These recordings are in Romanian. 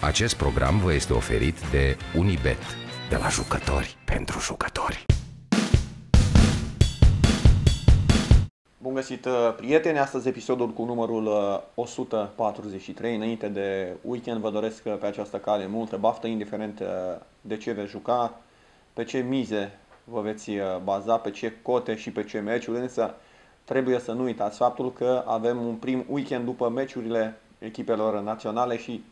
Acest program vă este oferit de Unibet, de la jucători pentru jucători. Bun găsit, prieteni! Astăzi episodul cu numărul 143. Înainte de weekend vă doresc pe această cale multă baftă, indiferent de ce veți juca, pe ce mize vă veți baza, pe ce cote și pe ce meciuri, însă trebuie să nu uitați faptul că avem un prim weekend după meciurile echipelor naționale și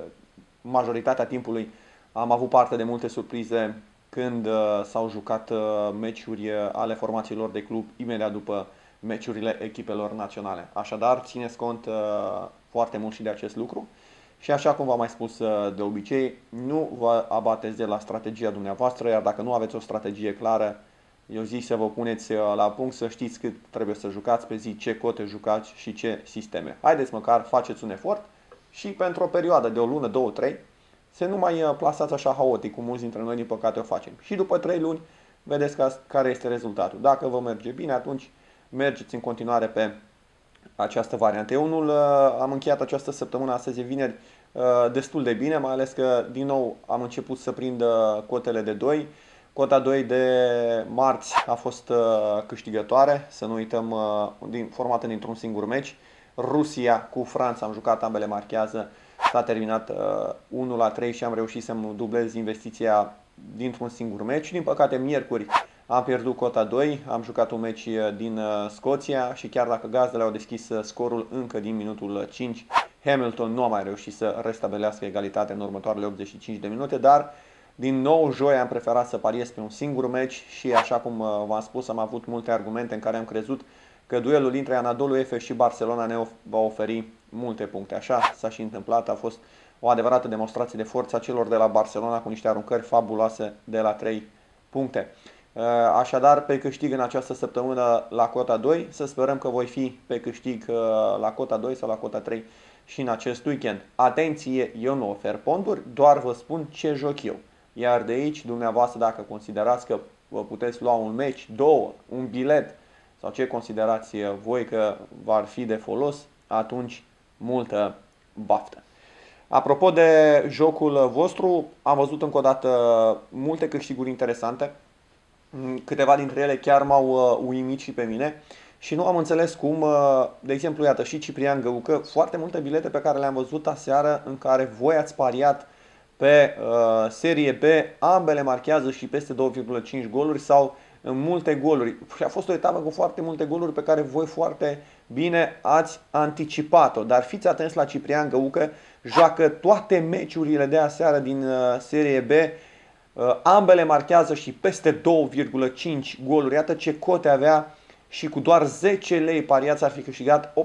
majoritatea timpului am avut parte de multe surprize când s-au jucat meciuri ale formațiilor de club imediat după meciurile echipelor naționale. Așadar, țineți cont foarte mult și de acest lucru și așa cum v-am mai spus de obicei, nu vă abateți de la strategia dumneavoastră, iar dacă nu aveți o strategie clară, eu zic să vă puneți la punct, să știți cât trebuie să jucați pe zi, ce cote jucați și ce sisteme. Haideți măcar, faceți un efort și pentru o perioadă de o lună, 2, 3, să nu mai plasați așa haotic, cum mulți dintre noi din păcate o facem. Și după 3 luni, vedeți care este rezultatul. Dacă vă merge bine, atunci mergeți în continuare pe această variantă. Eu unul am încheiat această săptămână, astăzi e vineri, destul de bine, mai ales că din nou am început să prind cotele de 2. Cota 2 de marți a fost câștigătoare, să nu uităm, formată dintr-un singur meci. Rusia cu Franța, am jucat, ambele marchează, s-a terminat 1-3 și am reușit să-mi dublez investiția dintr-un singur meci. Din păcate, miercuri am pierdut cota 2, am jucat un meci din Scoția și chiar dacă gazdele au deschis scorul încă din minutul 5, Hamilton nu a mai reușit să restabilească egalitatea în următoarele 85 de minute, dar din nou joi am preferat să pariez pe un singur meci și așa cum v-am spus, am avut multe argumente în care am crezut că duelul dintre Anadolu Efes și Barcelona ne va oferi multe puncte. Așa s-a și întâmplat, a fost o adevărată demonstrație de forță a celor de la Barcelona cu niște aruncări fabuloase de la 3 puncte. Așadar, pe câștig în această săptămână la cota 2, să sperăm că voi fi pe câștig la cota 2 sau la cota 3 și în acest weekend. Atenție, eu nu ofer ponduri, doar vă spun ce joc eu. Iar de aici, dumneavoastră, dacă considerați că vă puteți lua un meci, 2, un bilet sau ce considerați voi că va fi de folos, atunci multă baftă. Apropo de jocul vostru, am văzut încă o dată multe câștiguri interesante. Câteva dintre ele chiar m-au uimit și pe mine și nu am înțeles cum, de exemplu, iată și Ciprian Găucă, foarte multe bilete pe care le-am văzut aseară în care voi ați pariat pe serie B, ambele marchează și peste 2,5 goluri sau în multe goluri. Și a fost o etapă cu foarte multe goluri pe care voi foarte bine ați anticipat-o. Dar fiți atenți la Ciprian Găucă, joacă toate meciurile de aseară din serie B, ambele marchează și peste 2,5 goluri. Iată ce cote avea și cu doar 10 lei pariați ar fi câștigat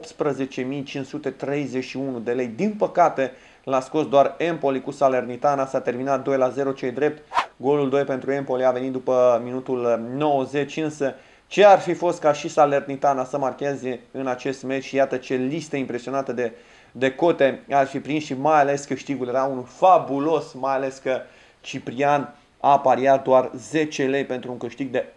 18.531 de lei. Din păcate l-a scos doar Empoli cu Salernitana, s-a terminat 2-0 cei drept. Golul 2 pentru Empoli a venit după minutul 90, însă ce ar fi fost ca și Salernitana să marcheze în acest meci și iată ce listă impresionată de cote ar fi prins și mai ales câștigul era unul fabulos, mai ales că Ciprian a pariat doar 10 lei pentru un câștig de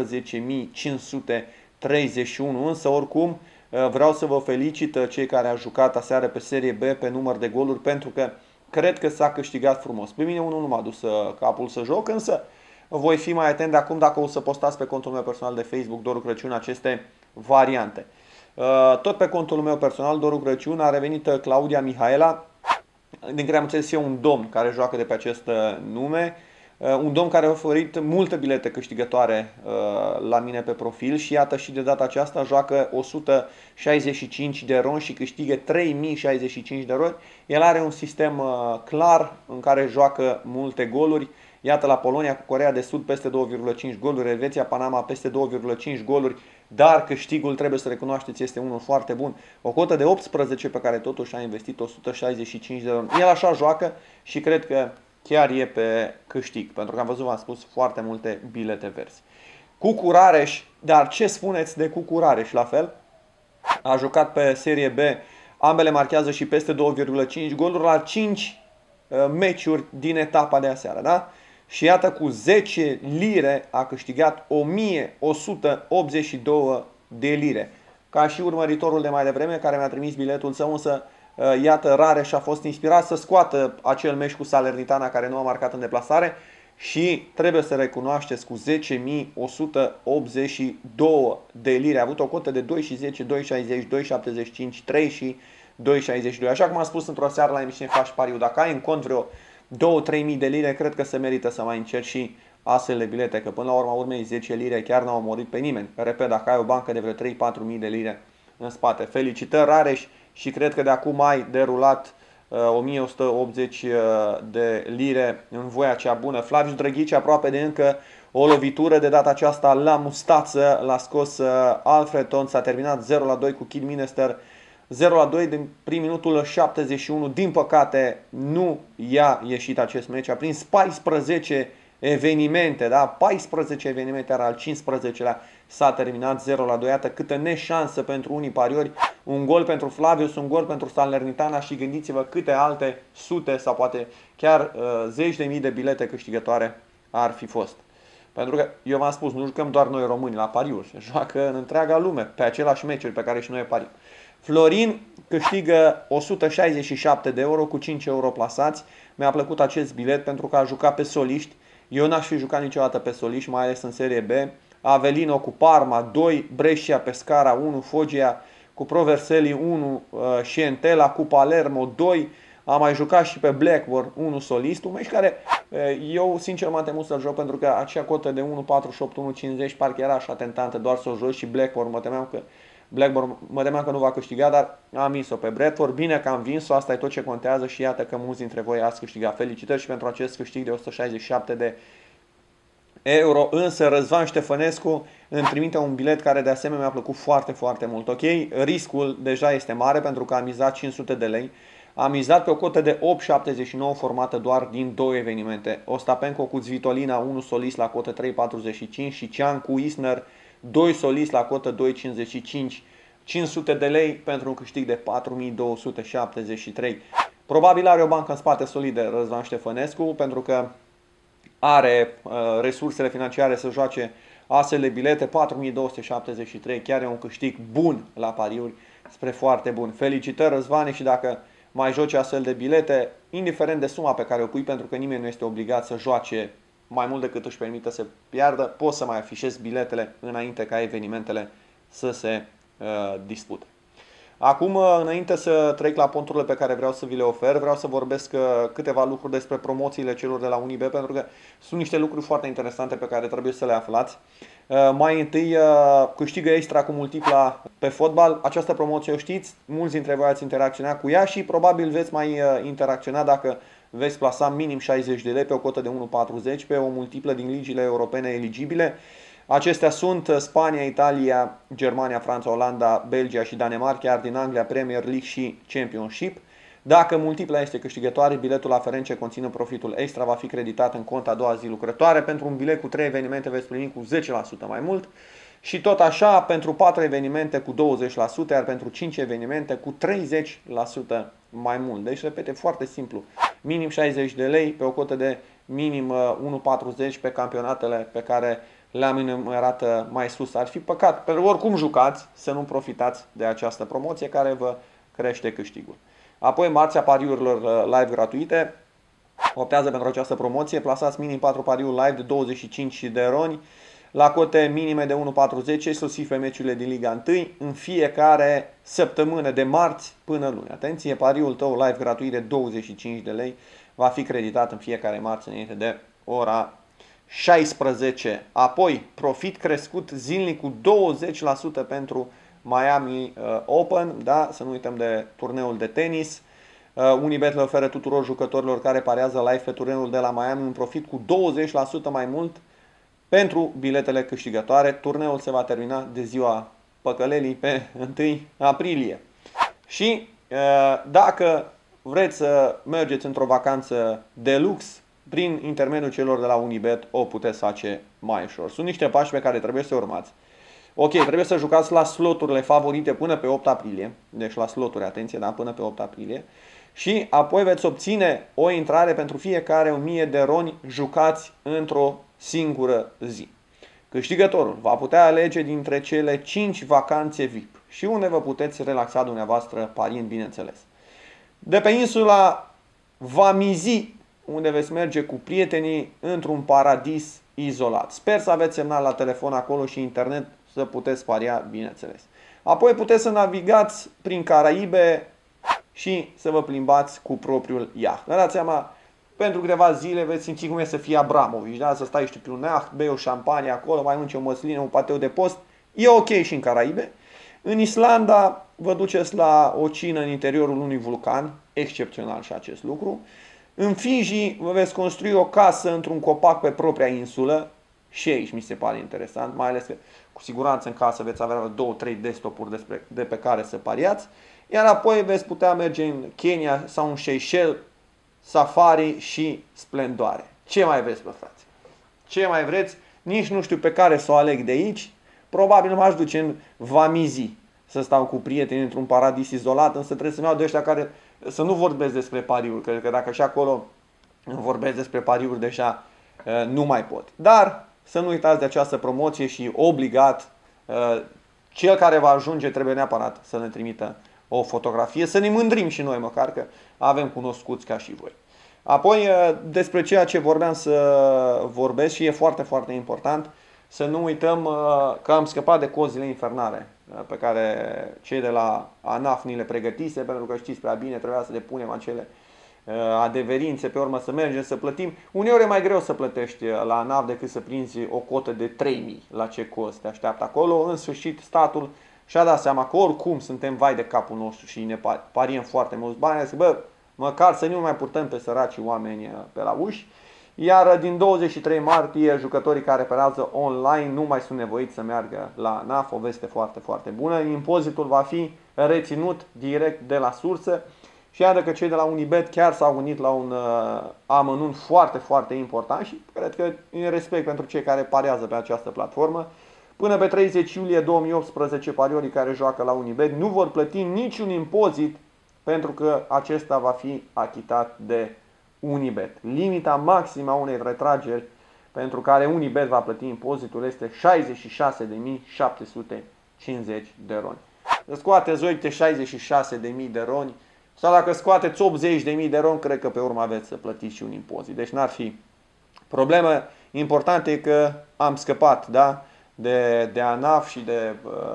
18.531, însă oricum vreau să vă felicit cei care au jucat aseară pe serie B pe număr de goluri pentru că cred că s-a câștigat frumos. Pe mine unul nu m-a dus capul să joc, însă voi fi mai atent de acum dacă o să postați pe contul meu personal de Facebook Doru Crăciun aceste variante. Tot pe contul meu personal Doru Crăciun a revenit Claudia Mihaela, din care am înțeles eu un domn care joacă de pe acest nume. Un domn care a oferit multe bilete câștigătoare la mine pe profil și iată și de data aceasta joacă 165 de roni și câștigă 3065 de roni. El are un sistem clar în care joacă multe goluri. Iată la Polonia cu Coreea de Sud peste 2,5 goluri, Elveția, Panama peste 2,5 goluri, dar câștigul, trebuie să recunoașteți, este unul foarte bun. O cotă de 18 pe care totuși a investit 165 de roni. El așa joacă și cred că chiar e pe câștig, pentru că am văzut, v-am spus, foarte multe bilete verzi. Cucu Rareș, dar ce spuneți de Cucu Rareș? La fel, a jucat pe serie B, ambele marchează și peste 2,5 goluri la 5 meciuri din etapa de aseară, da? Și iată, cu 10 lire a câștigat 1182 de lire. Ca și urmăritorul de mai devreme, care mi-a trimis biletul său, însă Iată, Rareș a fost inspirat să scoată acel meci cu Salernitana care nu a marcat în deplasare și trebuie să recunoașteți cu 10.182 de lire. A avut o cotă de 2 și 10, 2,60, 2,75, 3 și 2,62. Așa cum am spus într-o seară la emisiune Faci Pariu, dacă ai în cont vreo 2-3 mii de lire, cred că se merită să mai încerci și astfel de bilete, că până la urma urmei 10 lire chiar n-au omorât pe nimeni. Repet, dacă ai o bancă de vreo 3-4 mii de lire în spate. Felicitări, Rareș, și cred că de acum ai derulat 1180 de lire în voia cea bună. Flavius Drăghici aproape de încă o lovitură, de data aceasta la mustață, l-a scos Alfreton, s-a terminat 0-2 cu Kidminster. 0-2 prin minutul 71. Din păcate nu i-a ieșit acest meci. A prins 14 evenimente, da? 14 evenimente, era al 15-lea, s-a terminat 0-2. Iată câtă neșansă pentru unii pariori. Un gol pentru Flavius, un gol pentru Salernitana și gândiți-vă câte alte sute sau poate chiar zeci de mii de bilete câștigătoare ar fi fost. Pentru că, eu v-am spus, nu jucăm doar noi români la pariuri, se joacă în întreaga lume, pe același meciuri pe care și noi parim. Florin câștigă 167 de euro cu 5 euro plasați. Mi-a plăcut acest bilet pentru că a jucat pe soliști. Eu n-aș fi jucat niciodată pe soliști, mai ales în Serie B. Avelino cu Parma 2, Brescia Pescara 1, Foggia cu Proverselli 1, Scientela cu Palermo 2. Am mai jucat și pe Blackburn 1 solist, un meci care eu sincer m-am temut să-l joc pentru că acea cotă de 1,48, 1,50 parcă era așa tentantă doar să o joc și Blackburn mă temeam că nu va câștiga, dar am vins-o pe Bradford. Bine că am vins-o, asta e tot ce contează și iată că mulți dintre voi ați câștigat. Felicitări și pentru acest câștig de 167 de euro. Însă Răzvan Ștefănescu îmi trimite un bilet care de asemenea mi-a plăcut foarte, foarte mult. Ok, riscul deja este mare pentru că am mizat 500 de lei. Am mizat pe o cotă de 8,79 formată doar din două evenimente. Ostapenko cu Zvitolina 1 solist la cotă 3,45 și Cean cu Isner 2 solist la cotă 2,55, 500 de lei pentru un câștig de 4.273. Probabil are o bancă în spate solidă Răzvan Ștefănescu, pentru că are resursele financiare să joace astfel de bilete. 4.273, chiar e un câștig bun la pariuri, spre foarte bun. Felicitări, Răzvane, și dacă mai joci astfel de bilete, indiferent de suma pe care o pui, pentru că nimeni nu este obligat să joace mai mult decât își permite să piardă, poți să mai afișezi biletele înainte ca evenimentele să se dispute. Acum, înainte să trec la ponturile pe care vreau să vi le ofer, vreau să vorbesc câteva lucruri despre promoțiile celor de la Unibet, pentru că sunt niște lucruri foarte interesante pe care trebuie să le aflați. Mai întâi, câștigă extra cu multipla pe fotbal. Această promoție o știți, mulți dintre voi ați interacționat cu ea și probabil veți mai interacționa dacă veți plasa minim 60 de lei pe o cotă de 1,40 pe o multiplă din ligile europene eligibile. Acestea sunt Spania, Italia, Germania, Franța, Olanda, Belgia și Danemarca, iar din Anglia Premier League și Championship. Dacă multipla este câștigătoare, biletul aferent ce conține profitul extra va fi creditat în cont a doua zi lucrătoare. Pentru un bilet cu 3 evenimente veți primi cu 10% mai mult și tot așa pentru 4 evenimente cu 20%, iar pentru 5 evenimente cu 30% mai mult. Deci, repete, foarte simplu. Minim 60 de lei pe o cotă de minim 1,40 pe campionatele pe care le-am enumerat mai sus. Ar fi păcat, pentru că oricum jucați, să nu profitați de această promoție care vă crește câștigul. Apoi, marțea pariurilor live gratuite. Optează pentru această promoție. Plasați minim 4 pariuri live de 25 de roni la cote minime de 1,40, exclusiv pe meciurile din Liga 1 în fiecare săptămână de marți până luni. Atenție, pariul tău live gratuit de 25 de lei va fi creditat în fiecare marți înainte de ora 16. Apoi, profit crescut zilnic cu 20% pentru Miami Open, da? Să nu uităm de turneul de tenis. Unibet le oferă tuturor jucătorilor care parează live pe turneul de la Miami un profit cu 20% mai mult pentru biletele câștigătoare. Turneul se va termina de ziua păcălelii pe 1 aprilie. Și dacă vreți să mergeți într-o vacanță de lux, prin intermediul celor de la Unibet o puteți face mai ușor. Sunt niște pași pe care trebuie să urmați. Ok, trebuie să jucați la sloturile favorite până pe 8 aprilie. Deci la sloturi, atenție, da, până pe 8 aprilie. Și apoi veți obține o intrare pentru fiecare 1000 de roni jucați într-o singură zi. Câștigătorul va putea alege dintre cele 5 vacanțe VIP și unde vă puteți relaxa dumneavoastră parind, bineînțeles. De pe insula Vamizi, unde veți merge cu prietenii într-un paradis izolat. Sper să aveți semnal la telefon acolo și internet să puteți paria, bineînțeles. Apoi puteți să navigați prin Caraibe și să vă plimbați cu propriul iaht. Vă dați seama, pentru câteva zile veți simți cum e să fii Abramovici, da? Să stai, știu, pe un iaht, bei o șampanie acolo, mai mânci o măsline, un pateu de post. E ok și în Caraibe. În Islanda vă duceți la o cină în interiorul unui vulcan, excepțional și acest lucru. În Fiji vă veți construi o casă într-un copac pe propria insulă, și aici mi se pare interesant, mai ales că cu siguranță în casă veți avea 2-3 desktop-uri de pe care să pariați, iar apoi veți putea merge în Kenya sau în Seychelles, safari și splendoare. Ce mai vreți, bă, frate? Ce mai vreți? Nici nu știu pe care să o aleg de aici. Probabil m-aș duce în Vamizi să stau cu prieteni într-un paradis izolat, însă trebuie să-mi iau de ăștia care să nu vorbesc despre pariuri. Cred că dacă și acolo vorbesc despre pariuri, deja nu mai pot. Dar să nu uitați de această promoție și obligat, cel care va ajunge trebuie neapărat să ne trimită o fotografie, să ne mândrim și noi măcar că avem cunoscuți ca și voi. Apoi, despre ceea ce vorbeam să vorbesc și e foarte, foarte important, să nu uităm că am scăpat de cozile infernale pe care cei de la ANAF ni le pregătise, pentru că știți prea bine, trebuia să le punem acele adeverințe, pe urmă să mergem să plătim. Uneori e mai greu să plătești la ANAF decât să prinzi o cotă de 3.000 la ce cost te așteaptă acolo. În sfârșit, statul și-a dat seama că oricum suntem vai de capul nostru și ne pariem foarte mulți bani. Zic, bă, măcar să nu mai purtăm pe săracii oameni pe la uși. Iar din 23 martie, jucătorii care operează online nu mai sunt nevoiți să meargă la ANAF, o veste foarte, foarte bună. Impozitul va fi reținut direct de la sursă și iată că cei de la Unibet chiar s-au gândit la un amănunt foarte, foarte important și cred că în respect pentru cei care parează pe această platformă. Până pe 30 iulie 2018, pariorii care joacă la Unibet nu vor plăti niciun impozit pentru că acesta va fi achitat de Unibet. Limita maximă a unei retrageri pentru care Unibet va plăti impozitul este 66.750 de roni. Scoateți 66.000 de roni sau dacă scoateți 80.000 de roni, cred că pe urmă aveți să plătiți și un impozit. Deci n-ar fi problemă. Important e că am scăpat, da? De ANAF și de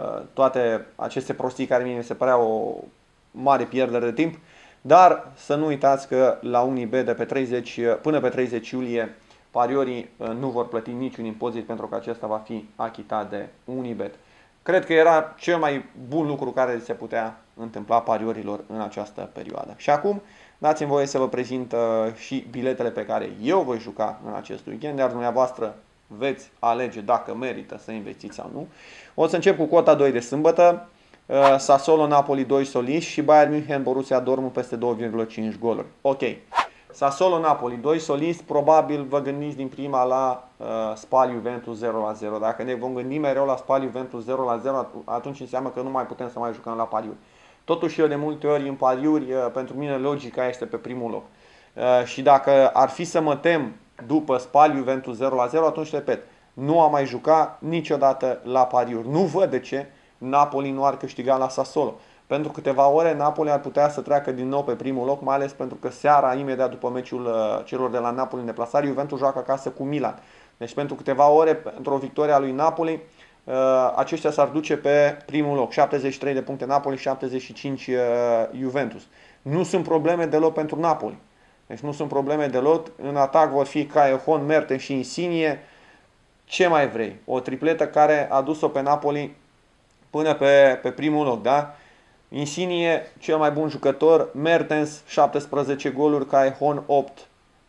toate aceste prostii care mie mi se părea o mare pierdere de timp. Dar să nu uitați că la Unibet până pe 30 iulie pariorii nu vor plăti niciun impozit pentru că acesta va fi achitat de Unibet. Cred că era cel mai bun lucru care se putea întâmpla pariorilor în această perioadă. Și acum dați-mi voie să vă prezint și biletele pe care eu voi juca în acest weekend, iar dumneavoastră veți alege dacă merită să investiți sau nu. O să încep cu cota 2 de sâmbătă. Sassuolo, Napoli 2 soliști și Bayern München, Borussia Dortmund peste 2,5 goluri. Ok. Sassuolo, Napoli 2 soliști, probabil vă gândiți din prima la Spal Juventus 0-0. Dacă ne vom gândi mereu la Spal Juventus 0-0, atunci înseamnă că nu mai putem să mai jucăm la pariuri. Totuși eu de multe ori în pariuri, pentru mine logica este pe primul loc. Și dacă ar fi să mă tem după Spal Juventus 0-0, atunci repet, nu am mai jucat niciodată la pariuri. Nu văd de ce Napoli nu ar câștiga la Sassuolo. Pentru câteva ore Napoli ar putea să treacă din nou pe primul loc, mai ales pentru că seara, imediat după meciul celor de la Napoli în deplasare, Juventus joacă acasă cu Milan. Deci pentru câteva ore, pentru o victorie a lui Napoli, aceștia s-ar duce pe primul loc. 73 de puncte Napoli, 75 Juventus. Nu sunt probleme deloc pentru Napoli. Deci nu sunt probleme deloc. În atac vor fi Callejon, Mertens și Insigne. Ce mai vrei? O tripletă care a dus-o pe Napoli până pe primul loc, da? Insigne, cel mai bun jucător, Mertens 17 goluri, Callejon 8,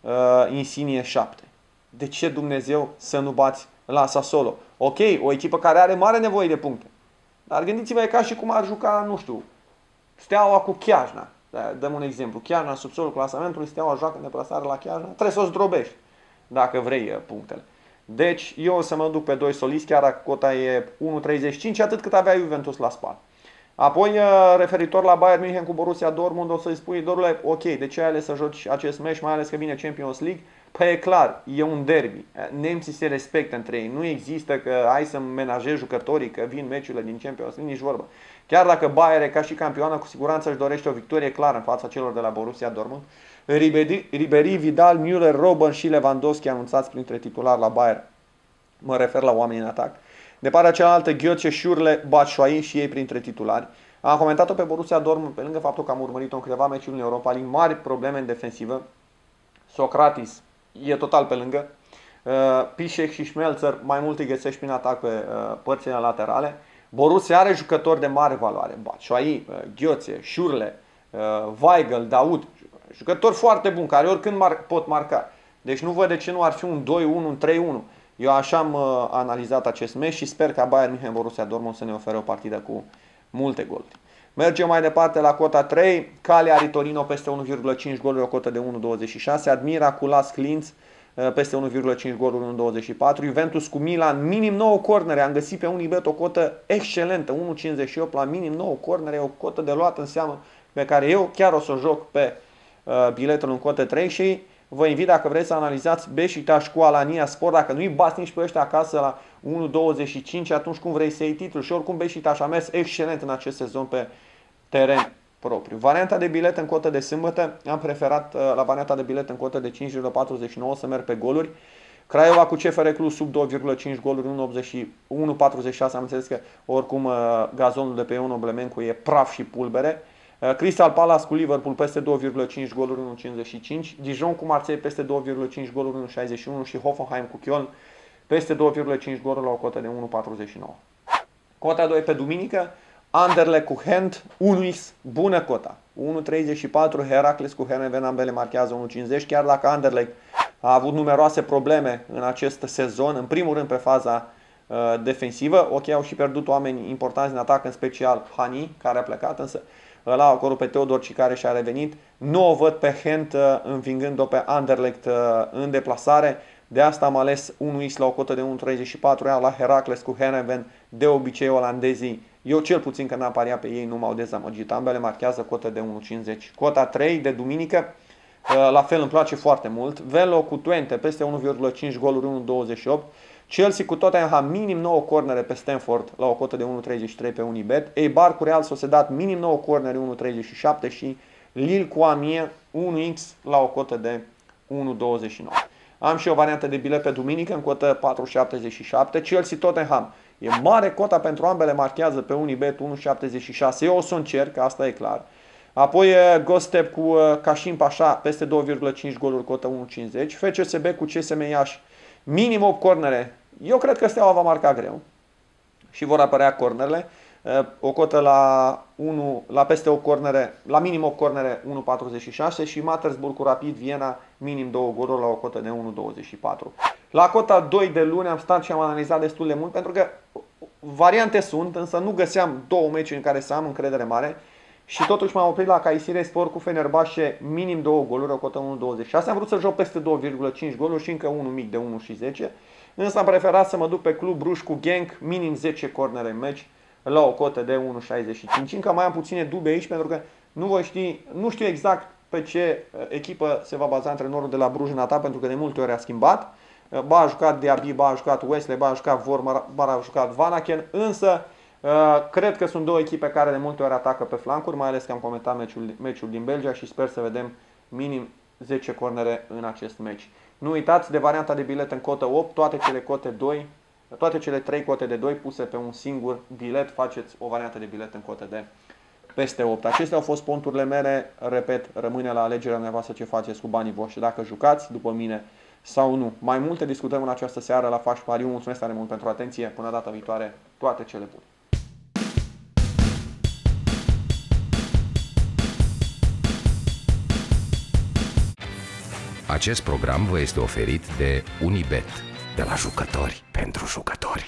Insigne 7. De ce Dumnezeu să nu bați la Sassuolo? Ok, o echipă care are mare nevoie de puncte. Dar gândiți-vă ca și cum ar juca, nu știu, Steaua cu Chiajna. Dăm un exemplu. Chiajna sub solul clasamentului, Steaua joacă în deplasare la Chiajna. Trebuie să o zdrobești dacă vrei punctele. Deci eu o să mă duc pe 2 soliști, chiar dacă cota e 1,35, atât cât avea Juventus la Spal. Apoi, referitor la Bayern München cu Borussia Dortmund, o să-i spui, Dorule, ok, de ce ai ales să joci acest meci, mai ales că vine Champions League? Păi e clar, e un derby. Nemții se respectă între ei. Nu există că ai să menajezi jucătorii, că vin meciurile din Champions League, nici vorbă. Chiar dacă Bayern, ca și campioană, cu siguranță își dorește o victorie clară în fața celor de la Borussia Dortmund. Ribéry, Vidal, Müller, Robben și Lewandowski anunțați printre titulari la Bayern. Mă refer la oameni în atac. De partea cealaltă, Götze, Schürrle, Batshuayi și ei printre titulari. Am comentat-o pe Borussia Dortmund, pe lângă faptul că am urmărit-o în câteva meciuri în Europa League, mari probleme în defensivă. Socrates e total pe lângă. Piszczek și Schmelzer mai mult îi găsești prin atac pe părțile laterale. Borussia are jucători de mare valoare. Batshuayi, Götze, Schürrle, Weigl, Daud. Jucători foarte buni, care oricând pot marca. Deci nu văd de ce nu ar fi un 2-1, un 3-1. Eu așa am analizat acest meci și sper ca Bayern München Borussia Dortmund să ne ofere o partidă cu multe goluri. Mergem mai departe la cota 3. Cagliari Torino peste 1,5 goluri, o cotă de 1,26. Admira cu Las Clintz peste 1,5 goluri, 1,24. Juventus cu Milan, minim 9 cornere. Am găsit pe Unibet o cotă excelentă, 1,58 la minim 9 cornere. O cotă de luat în seamă pe care eu chiar o să o joc pe biletul în cotă 3 și vă invit, dacă vreți, să analizați Beşiktaş cu Alanya Sport. Dacă nu-i bați nici pe ăștia acasă la 1,25, atunci cum vrei să iei titlul. Și oricum Beşiktaş a mers excelent în acest sezon pe teren propriu. Varianta de bilet în cotă de sâmbătă, am preferat la varianta de bilet în cotă de 5,49 să merg pe goluri. Craiova cu CFR Cluj sub 2,5 goluri, 1,46. Am înțeles că oricum gazonul de pe Ion Oblemencu e praf și pulbere. Crystal Palace cu Liverpool peste 2,5 goluri, 1,55. Dijon cu Marseille peste 2,5 goluri, 1,61 și Hoffenheim cu Köln peste 2,5 goluri la o cotă de 1,49. Cota 2 pe duminică, Anderlecht cu Gent, 1x, bună cota. 1,34, Heracles cu Heerenveen, ambele marchează 1,50, chiar dacă Anderlecht a avut numeroase probleme în acest sezon, în primul rând pe faza defensivă. Ok, au și pierdut oameni importanți în atac, în special Hani, care a plecat, însă ăla acolo pe Teodor Cicare și-a revenit. Nu o văd pe Gent învingând-o pe Anderlecht în deplasare. De asta am ales 1x la o cotă de 1,34, iar la Heracles cu Heerenveen, de obicei olandezii, eu cel puțin când am pariat pe ei nu m-au dezamăgit. Ambele marchează cotă de 1,50. Cota 3 de duminică, la fel îmi place foarte mult. Velo cu Twente peste 1,5 goluri, 1,28. Chelsea cu Tottenham, minim 9 cornere pe Stamford la o cotă de 1,33 pe Unibet. Eibar cu Real Sociedad, minim 9 cornere, 1,37 și Lille cu Amiens, 1x la o cotă de 1,29. Am și o variantă de bilet pe duminică în cotă 4,77. Chelsea Tottenham, e mare cota pentru ambele, marchează pe Unibet 1,76. Eu o să încerc, asta e clar. Apoi Gostep cu Kaşim Paşa peste 2,5 goluri, cotă 1,50. FCSB cu CSM Iași, minim 8 cornere. Eu cred că Steaua va marca greu și vor apărea cornerele. O cotă la peste 8 cornere, la minim 8 cornere, 1,46 și Mattersburg cu Rapid Viena, minim 2 goluri la o cotă de 1,24. La cota 2 de luni am stat și am analizat destul de mult pentru că variante sunt, însă nu găseam două meciuri în care să am încredere mare. Și totuși m-am oprit la Kayserispor cu Fenerbahce, minim 2 goluri, o cotă 1,26. Am vrut să joc peste 2,5 goluri și încă unul mic de 1,10. Însă am preferat să mă duc pe Club Bruj cu Genk, minim 10 cornere în meci, la o cotă de 1,65. Încă mai am puține dubii aici pentru că nu știu exact pe ce echipă se va baza antrenorul de la Bruj în atac, pentru că de multe ori a schimbat. Ba a jucat Diaby, ba a jucat Wesley, ba a jucat Vormer, ba a jucat Vanaken, însă cred că sunt două echipe care de multe ori atacă pe flancuri, mai ales că am comentat meciul din Belgia și sper să vedem minim 10 cornere în acest meci. Nu uitați de varianta de bilet în cotă 8, toate cele 3 cote de 2 puse pe un singur bilet, faceți o variantă de bilet în cotă de peste 8. Acestea au fost ponturile mele, repet, rămâne la alegerea dumneavoastră ce faceți cu banii voștri, dacă jucați după mine sau nu. Mai multe discutăm în această seară la Faci Pariu. Mulțumesc tare mult pentru atenție, până data viitoare, toate cele bune! Acest program vă este oferit de Unibet, de la jucători pentru jucători.